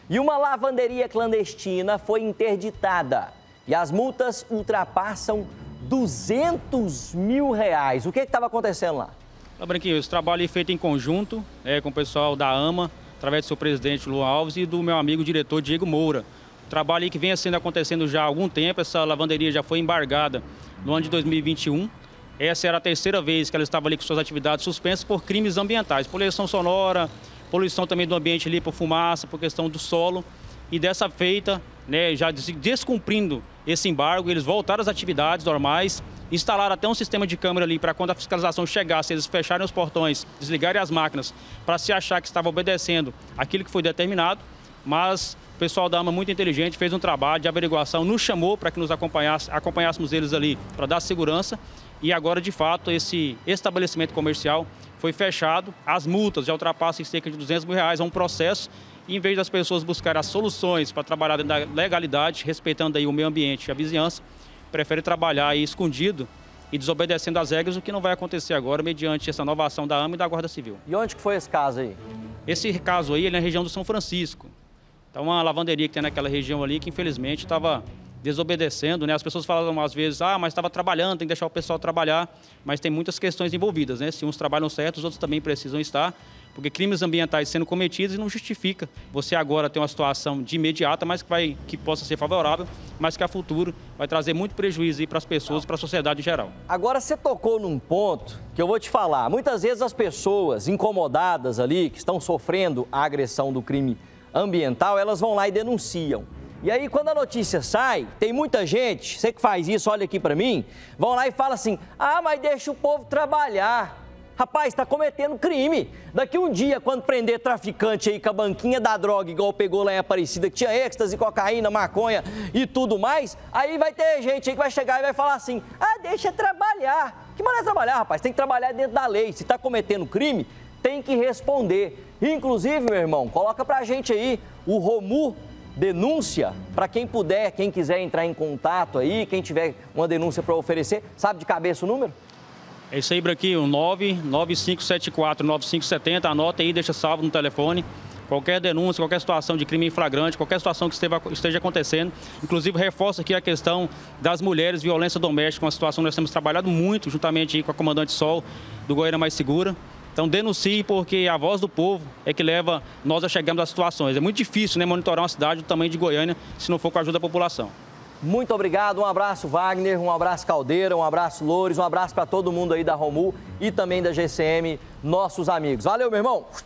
E uma lavanderia clandestina foi interditada. E as multas ultrapassam R$200 mil. O que estava acontecendo lá? Branquinho, esse trabalho é feito em conjunto com o pessoal da AMA, através do seu presidente Luan Alves e do meu amigo diretor Diego Moura. O trabalho que vem sendo acontecendo já há algum tempo, essa lavanderia já foi embargada no ano de 2021. Essa era a terceira vez que ela estava ali com suas atividades suspensas por crimes ambientais, poluição sonora, poluição também do ambiente ali por fumaça, por questão do solo. E dessa feita, já descumprindo esse embargo, eles voltaram às atividades normais, instalaram até um sistema de câmera ali para quando a fiscalização chegasse, eles fecharem os portões, desligarem as máquinas, para se achar que estava obedecendo aquilo que foi determinado. Mas o pessoal da AMA, muito inteligente, fez um trabalho de averiguação, nos chamou para que nos acompanhássemos eles ali para dar segurança. E agora, de fato, esse estabelecimento comercial foi fechado. As multas já ultrapassam em cerca de R$200 mil, é um processo. E em vez das pessoas buscarem as soluções para trabalhar dentro da legalidade, respeitando aí o meio ambiente e a vizinhança, prefere trabalhar aí escondido e desobedecendo às regras, o que não vai acontecer agora mediante essa nova ação da AMA e da Guarda Civil. E onde que foi esse caso aí? Esse caso aí é na região do São Francisco. Então, uma lavanderia que tem naquela região ali que infelizmente estava desobedecendo, As pessoas falam às vezes, mas estava trabalhando, tem que deixar o pessoal trabalhar, mas tem muitas questões envolvidas, Se uns trabalham certo, os outros também precisam estar, porque crimes ambientais sendo cometidos não justifica você agora ter uma situação de imediata, mas que possa ser favorável, mas que a futuro vai trazer muito prejuízo aí para as pessoas e para a sociedade em geral. Agora você tocou num ponto que eu vou te falar. Muitas vezes as pessoas incomodadas ali, que estão sofrendo a agressão do crime ambiental, elas vão lá e denunciam. E aí, quando a notícia sai, tem muita gente, você que faz isso, olha aqui pra mim, vão lá e fala assim, mas deixa o povo trabalhar. Rapaz, está cometendo crime. Daqui um dia, quando prender traficante aí com a banquinha da droga, igual pegou lá em Aparecida, que tinha êxtase, cocaína, maconha e tudo mais, aí vai ter gente aí que vai chegar e vai falar assim, deixa trabalhar. Que maneira trabalhar, rapaz? Tem que trabalhar dentro da lei. Se está cometendo crime, tem que responder. Inclusive, meu irmão, coloca pra gente aí o Romu Denúncia, para quem puder, quem quiser entrar em contato aí, quem tiver uma denúncia para oferecer, sabe de cabeça o número? É isso aí, Branquinho, 995749570, anota aí, deixa salvo no telefone. Qualquer denúncia, qualquer situação de crime em flagrante, qualquer situação que esteja acontecendo. Inclusive, reforço aqui a questão das mulheres, violência doméstica, uma situação que nós temos trabalhado muito, juntamente aí com a Comandante Sol, do Goiânia Mais Segura. Então, denuncie, porque a voz do povo é que leva nós a chegarmos às situações. É muito difícil, monitorar uma cidade do tamanho de Goiânia, se não for com a ajuda da população. Muito obrigado, um abraço Wagner, um abraço Caldeira, um abraço Loures, um abraço para todo mundo aí da Romu e também da GCM, nossos amigos. Valeu, meu irmão!